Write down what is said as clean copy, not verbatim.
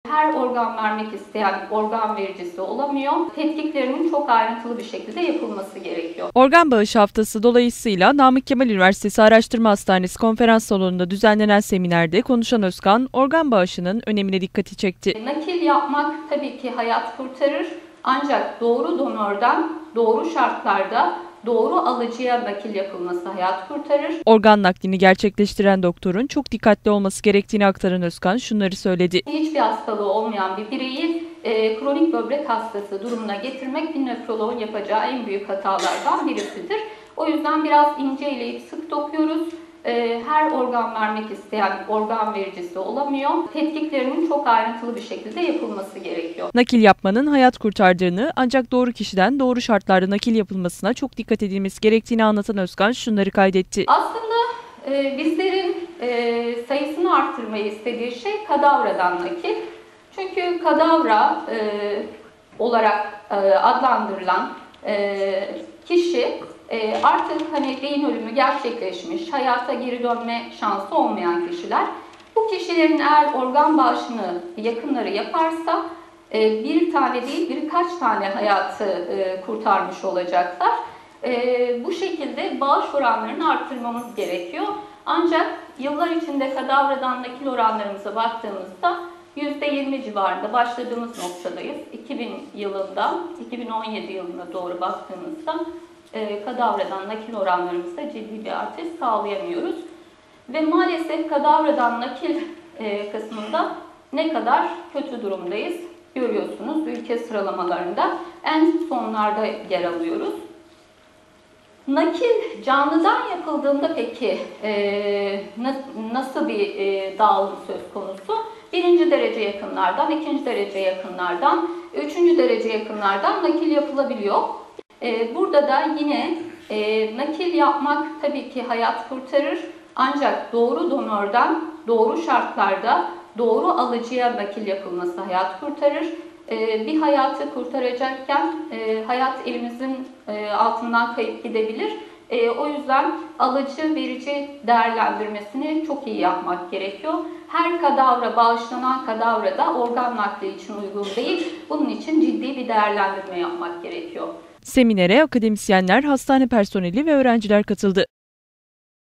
Her organ vermek isteyen organ vericisi olamıyor. Tetkiklerinin çok ayrıntılı bir şekilde yapılması gerekiyor. Organ bağışı haftası dolayısıyla Namık Kemal Üniversitesi Araştırma Hastanesi konferans salonunda düzenlenen seminerde konuşan Özkan, organ bağışının önemine dikkati çekti. Nakil yapmak tabii ki hayat kurtarır. Ancak doğru donörden doğru şartlarda doğru alıcıya nakil yapılması hayat kurtarır. Organ naklini gerçekleştiren doktorun çok dikkatli olması gerektiğini aktaran Özkan şunları söyledi. Hiçbir hastalığı olmayan bir bireyi kronik böbrek hastası durumuna getirmek bir nefroloğun yapacağı en büyük hatalardan birisidir. O yüzden biraz ince eleyip sık dokuyoruz. Her organ vermek isteyen organ vericisi olamıyor. Tetkiklerinin çok ayrıntılı bir şekilde yapılması gerekiyor. Nakil yapmanın hayat kurtardığını ancak doğru kişiden doğru şartlarda nakil yapılmasına çok dikkat edilmesi gerektiğini anlatan Özkan şunları kaydetti. Aslında bizlerin sayısını arttırmayı istediği şey kadavradan nakil. Çünkü kadavra olarak adlandırılan kişi artık beyin ölümü gerçekleşmiş, hayata geri dönme şansı olmayan kişiler. Bu kişilerin eğer organ bağışını yakınları yaparsa bir tane değil birkaç tane hayatı kurtarmış olacaklar. Bu şekilde bağış oranlarını arttırmamız gerekiyor. Ancak yıllar içinde kadavradan nakil oranlarımıza baktığımızda %20 civarında başladığımız noktadayız. 2000 yılından 2017 yılına doğru baktığımızda kadavradan nakil oranlarımızda ciddi bir artış sağlayamıyoruz. Ve maalesef kadavradan nakil kısmında ne kadar kötü durumdayız görüyorsunuz. Ülke sıralamalarında en sonlarda yer alıyoruz. Nakil canlıdan yapıldığında peki nasıl bir dağılım söz konusu? Birinci derece yakınlardan, ikinci derece yakınlardan, üçüncü derece yakınlardan nakil yapılabiliyor. Burada da yine nakil yapmak tabii ki hayat kurtarır. Ancak doğru donörden doğru şartlarda doğru alıcıya nakil yapılması hayat kurtarır. Bir hayatı kurtaracakken hayat elimizin altından kayıp gidebilir. O yüzden alıcı verici değerlendirmesini çok iyi yapmak gerekiyor. Her kadavra, bağışlanan kadavra da organ nakli için uygun değil. Bunun için ciddi bir değerlendirme yapmak gerekiyor. Seminere akademisyenler, hastane personeli ve öğrenciler katıldı.